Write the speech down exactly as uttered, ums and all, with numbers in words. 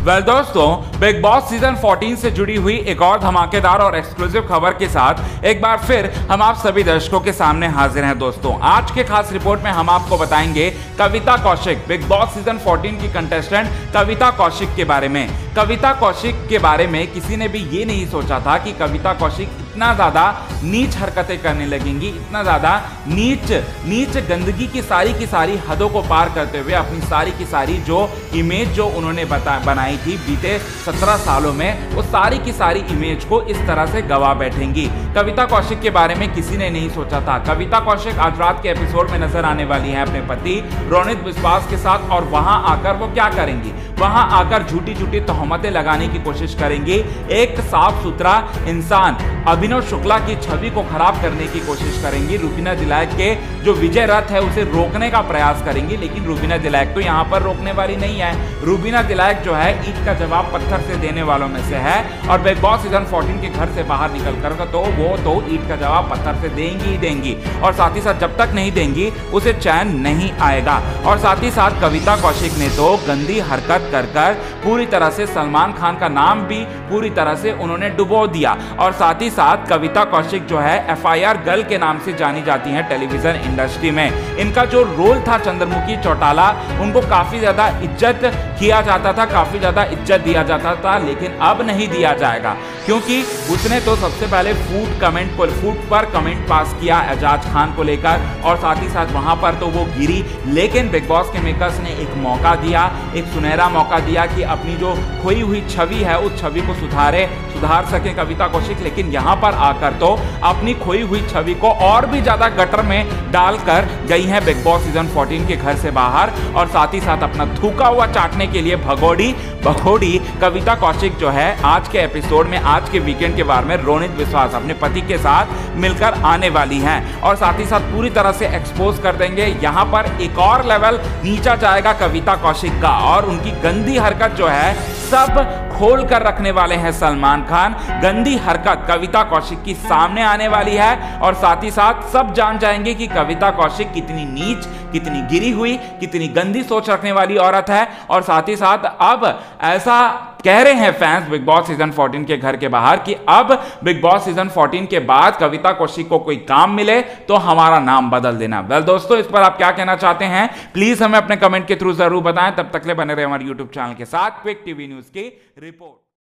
Well दोस्तों, big Boss season चौदह से जुड़ी हुई एक और धमाकेदार और एक्सक्लूसिव खबर के साथ एक बार फिर हम आप सभी दर्शकों के सामने हाजिर हैं। दोस्तों, आज के खास रिपोर्ट में हम आपको बताएंगे Kavita Kaushik, Bigg Boss season चौदह की कंटेस्टेंट कविता कौशिक के बारे में। कविता कौशिक के बारे में किसी ने भी ये नहीं सोचा था कि कविता कौशिक इतना ज्यादा नीच हरकतें करने लगेंगी, इतना ज्यादा नीच नीच गंदगी की सारी की सारी हदों को पार करते हुए अपनी सारी की सारी जो इमेज जो उन्होंने बता बनाई थी बीते सत्रह सालों में, वो सारी की सारी इमेज को इस तरह से गवा बैठेंगी। कविता कौशिक के बारे में किसी ने नहीं सोचा था। कविता कौशिक आज रात के एपिसोड में नजर आने वाली है अपने पति रोनित विश्वास के साथ, और वहां आकर वो क्या करेंगी? वहां आकर झूठी झूठी तोहमतें लगाने की कोशिश करेंगी। एक साफ सुथरा इंसान अभिनव शुक्ला की छवि को खराब करने की कोशिश करेंगी। रुबीना दिलाइक के जो विजय रथ है उसे रोकने का प्रयास करेंगी, लेकिन रुबीना दिलाइक तो यहाँ पर रोकने वाली नहीं है। रुबीना दिलाइक जो है ईंट का जवाब पत्थर से देने वालों में से है, और बिग बॉस सीजन चौदह के घर से बाहर निकल कर तो वो तो ईंट का जवाब पत्थर से देंगी ही देंगी, और साथ ही साथ जब तक नहीं देंगी उसे चैन नहीं आएगा। और साथ ही साथ कविता कौशिक ने तो गंदी हरकत कर कर पूरी तरह से सलमान खान का नाम भी पूरी तरह से उन्होंने डुबो दिया। और साथ ही साथ कविता कौशिक जो है एफ आई आर गर्ल के नाम से जानी जाती हैं टेलीविजन इंडस्ट्री में। इनका जो रोल था चंद्रमुखी चौटाला, उनको काफी ज्यादा इज्जत किया जाता था, काफी ज्यादा इज्जत दिया जाता था, लेकिन अब नहीं दिया जाएगा, क्योंकि उसने तो सबसे पहले फूट कमेंट पर फूट पर कमेंट पास किया एजाज खान को लेकर, और साथ ही साथ वहां पर तो वो गिरी। लेकिन बिग बॉस के मेकर्स ने एक मौका दिया, एक सुनहरा मौका दिया कि अपनी जो खोई हुई छवि है उस छवि को सुधारे सुधार सके कविता कौशिक। लेकिन यहाँ पर आकर तो अपनी खोई हुई छवि को और भी ज्यादा गटर में डालकर गई हैं बिग बॉस सीजन चौदह के घर से बाहर, और साथ ही साथ अपना थूका हुआ चाटने के लिए भगोड़ी भगोड़ी कविता कौशिक जो है आज के एपिसोड में, आज के वीकेंड के वार में रोनित विश्वास अपने पति के साथ मिलकर आने वाली हैं, और साथ ही साथ पूरी तरह से एक्सपोज कर देंगे। यहाँ पर एक और लेवल नीचा जाएगा कविता कौशिक का, और उनकी गंदी हरकत जो है सब खोल कर रखने वाले हैं सलमान खान। गंदी हरकत कविता कौशिक की सामने आने वाली है, और साथ ही साथ सब जान जाएंगे कि कविता कौशिक कितनी नीच, कितनी गिरी हुई, कितनी गंदी सोच रखने वाली औरत है। और साथ ही साथ अब ऐसा कह रहे हैं फैंस बिग बॉस सीजन चौदह के घर के बाहर कि अब बिग बॉस सीजन चौदह के बाद कविता कौशिक को कोई काम मिले तो हमारा नाम बदल देना। वेल दोस्तों, इस पर आप क्या कहना चाहते हैं? प्लीज हमें अपने कमेंट के थ्रू जरूर बताएं। तब तक ले बने रहे हमारे यूट्यूब चैनल के साथ क्विक टीवी न्यूज की रिपोर्ट।